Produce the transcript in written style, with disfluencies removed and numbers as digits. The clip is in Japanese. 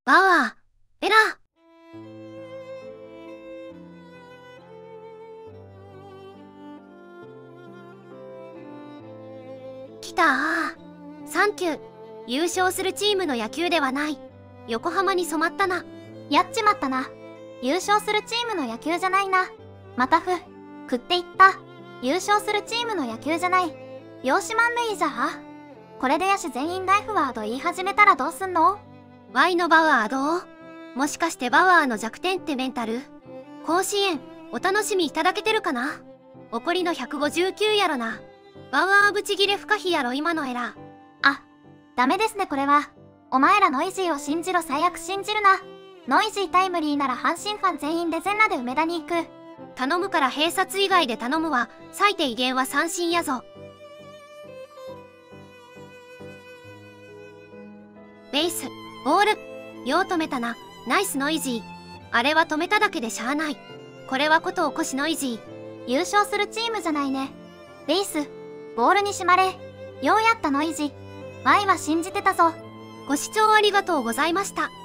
バワー、エラー。来たー。サンキュー。優勝するチームの野球ではない。横浜に染まったな。 やっちまったな。優勝するチームの野球じゃないな。また食っていった。優勝するチームの野球じゃない。容姿満塁じゃあ。これで野手全員ライフワード言い始めたらどうすんの？ Y のバワーどう？もしかしてバワーの弱点ってメンタル？甲子園、お楽しみいただけてるかな？怒りの159やろな。バワーブチギレ不可避やろ今のエラー。 あ、ダメですねこれは。お前らノイジーを信じろ、最悪信じるな。ノイジータイムリーなら阪神ファン全員で全裸で梅田に行く。 頼むから併殺以外で頼むわ。最低限は三振やぞ。ベース、ボール。よう止めたな。ナイスノイジー。あれは止めただけでしゃあない。これはこと起こしノイジー。 優勝するチームじゃないね。ベース、ボールにしまれ。ようやったノイジー。Yは信じてたぞ。 ご視聴ありがとうございました。